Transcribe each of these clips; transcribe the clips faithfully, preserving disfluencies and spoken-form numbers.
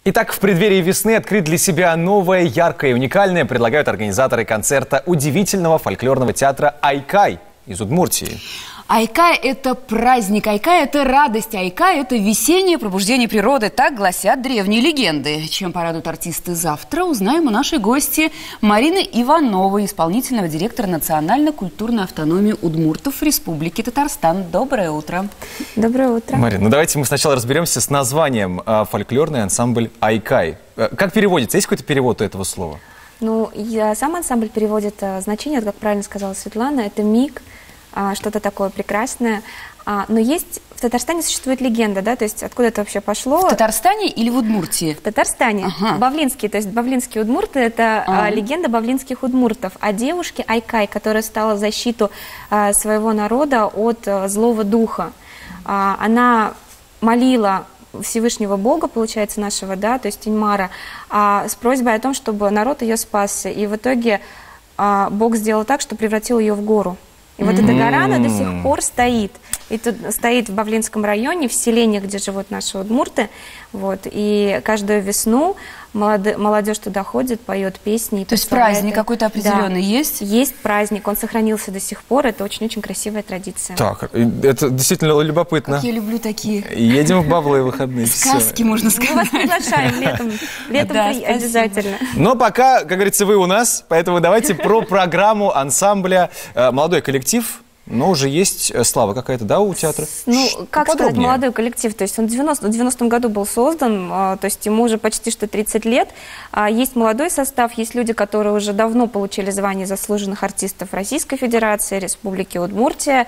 Итак, в преддверии весны открыть для себя новое, яркое и уникальное предлагают организаторы концерта удивительного фольклорного театра «Айкай» из Удмуртии. Айкай – это праздник, Айкай – это радость, Айкай – это весеннее пробуждение природы. Так гласят древние легенды. Чем порадуют артисты завтра, узнаем у нашей гости Марины Ивановой, исполнительного директора национально-культурной автономии удмуртов Республики Татарстан. Доброе утро. Доброе утро. Марина, ну давайте мы сначала разберемся с названием фольклорный ансамбль «Айкай». Как переводится? Есть какой-то перевод у этого слова? Ну, я, сам ансамбль переводит а, значение, как правильно сказала Светлана, это миг, а, что-то такое прекрасное. А, но есть, в Татарстане существует легенда, да, то есть откуда это вообще пошло? В Татарстане или в Удмуртии? В Татарстане. Ага. Бавлинские, то есть бавлинские удмурты, это ага. а, легенда бавлинских удмуртов о девушке Айкай, которая стала в защиту а, своего народа от а, злого духа. А, она молила Всевышнего Бога, получается, нашего, да, то есть Иньмара, а, с просьбой о том, чтобы народ ее спасся. И в итоге а, Бог сделал так, что превратил ее в гору. И вот эта гора, она до сих пор стоит. И тут стоит в Бавлинском районе, в селениях, где живут наши удмурты. Вот, и каждую весну молодежь, молодежь туда ходит, поет песни. То есть праздник какой-то определенный, да, есть? Есть праздник, он сохранился до сих пор. Это очень-очень красивая традиция. Так, это действительно любопытно. Как я люблю такие... Едем в Бавлы выходные. Сказки, можно сказать. Мы вас приглашаем летом. Летом да, обязательно. Но пока, как говорится, вы у нас, поэтому давайте про программу ансамбля. Молодой коллектив. Но уже есть слава какая-то, да, у театра? Ну, как сказать, молодой коллектив. То есть он в девяностом году был создан, то есть ему уже почти что тридцать лет. Есть молодой состав, есть люди, которые уже давно получили звание заслуженных артистов Российской Федерации, Республики Удмуртия.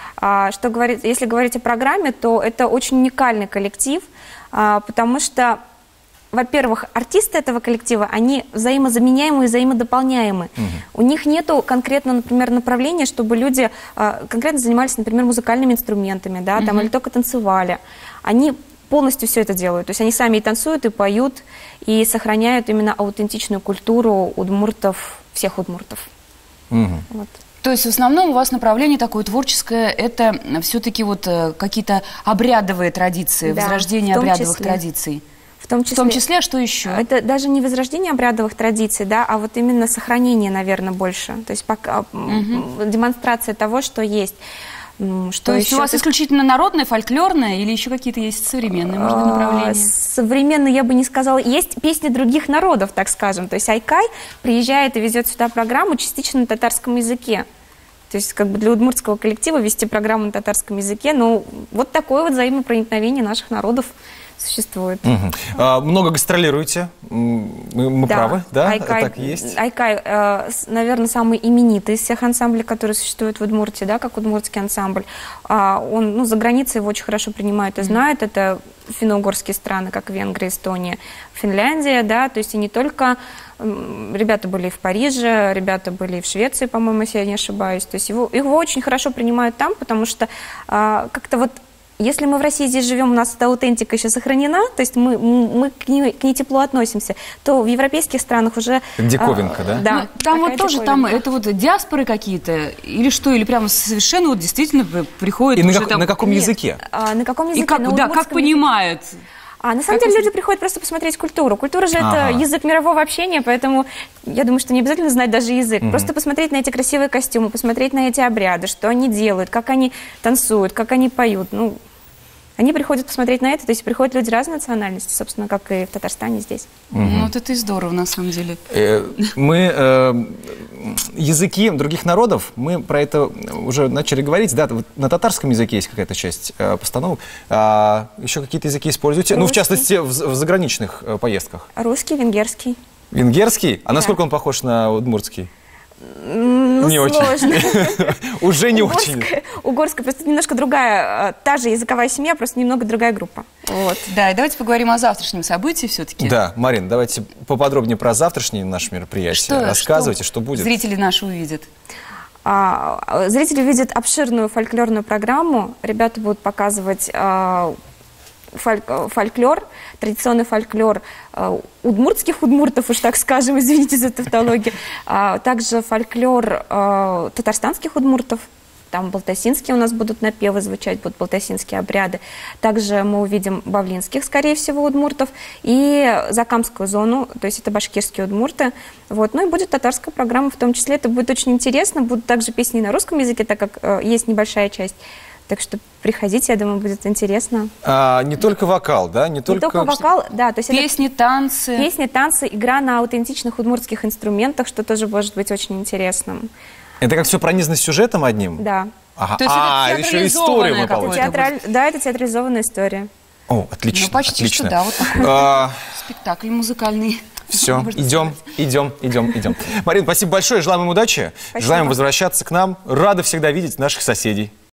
Что говорит, если говорить о программе, то это очень уникальный коллектив, потому что, во-первых, артисты этого коллектива, они взаимозаменяемы и взаимодополняемы. Угу. У них нету конкретно, например, направления, чтобы люди э, конкретно занимались, например, музыкальными инструментами, да, там, угу. или только танцевали. Они полностью все это делают. То есть они сами и танцуют, и поют, и сохраняют именно аутентичную культуру удмуртов, всех удмуртов. Угу. Вот. То есть в основном у вас направление такое творческое, это все-таки вот какие-то обрядовые традиции, да, возрождение обрядовых числе. традиций. В том, числе, в том числе, что еще? Это даже не возрождение обрядовых традиций, да, а вот именно сохранение, наверное, больше. То есть пока, угу. демонстрация того, что есть. Что То есть еще? у вас исключительно народное, фольклорное или еще какие-то есть современные, может быть, направления? Современные, я бы не сказала. Есть песни других народов, так скажем. То есть Айкай приезжает и везет сюда программу частично на татарском языке. То есть как бы для удмуртского коллектива вести программу на татарском языке, ну, вот такое вот взаимопроникновение наших народов существует. Угу. А, много гастролируете? Мы, мы да. правы? Да, Айкай, так есть? Айкай, э, наверное, самый именитый из всех ансамблей, которые существуют в Удмуртии, да, как удмуртский ансамбль. А, он, ну, за границей его очень хорошо принимают и знают. Mm-hmm. Это финно-угорские страны, как Венгрия, Эстония, Финляндия, да, то есть и не только... Ребята были и в Париже, ребята были и в Швеции, по-моему, если я не ошибаюсь. То есть его, его очень хорошо принимают там, потому что а, как-то вот если мы в России здесь живем, у нас эта аутентика еще сохранена, то есть мы, мы к, ней, к ней тепло относимся, то в европейских странах уже... Диковинка, а, да? Да. Ну, там вот тоже, там это вот диаспоры какие-то, или что, или прямо совершенно вот действительно приходят... И уже на, как, там... на каком Нет, языке? А, на каком языке? И как, на да, как понимают... А на самом как деле люди приходят просто посмотреть культуру. Культура же ага. это язык мирового общения, поэтому я думаю, что не обязательно знать даже язык. Угу. Просто посмотреть на эти красивые костюмы, посмотреть на эти обряды, что они делают, как они танцуют, как они поют. Ну, они приходят посмотреть на это, то есть приходят люди разной национальности, собственно, как и в Татарстане здесь. Угу. Ну, вот это и здорово, на самом деле. Мы языки других народов, мы про это уже начали говорить. Да, вот на татарском языке есть какая-то часть постановок. А еще какие-то языки используете? Русский. Ну, в частности, в, в заграничных поездках. Русский, венгерский. Венгерский? А да. насколько он похож на удмуртский? Ну, не сложно. очень. Уже не очень. Угорская просто немножко другая, та же языковая семья, просто немного другая группа. Вот. Да, и давайте поговорим о завтрашнем событии все-таки. Да, Марин, давайте поподробнее про завтрашнее наше мероприятие. Что, Рассказывайте, что, что будет. Зрители наши увидят. А, зрители видят обширную фольклорную программу. Ребята будут показывать... А, фольклор, традиционный фольклор э, удмуртских удмуртов, уж так скажем, извините за тавтологию, а также фольклор э, татарстанских удмуртов. там балтасинские у нас будут напевы звучать, будут балтасинские обряды. Также мы увидим бавлинских, скорее всего, удмуртов, и закамскую зону, то есть это башкирские удмурты. Вот. Ну и будет татарская программа в том числе. Это будет очень интересно. Будут также песни на русском языке, так как э, есть небольшая часть. Так что приходите, я думаю, будет интересно. А, не только вокал, да? Не, Не только... только вокал, да. То есть Песни, это танцы. песни, танцы, игра на аутентичных удмуртских инструментах, что тоже может быть очень интересным. Это как все пронизано сюжетом одним? Да. Ага. То есть это а, еще историю театрализованное мы получим. какое-то Театраль... Да, это театрализованная история. О, отлично, Ну, почти отлично. что да, вот такой А, спектакль музыкальный. Все, Можно идем, идем, идем, идем. Марина, спасибо большое, желаем им удачи, Спасибо. желаем возвращаться к нам. Рады всегда видеть наших соседей.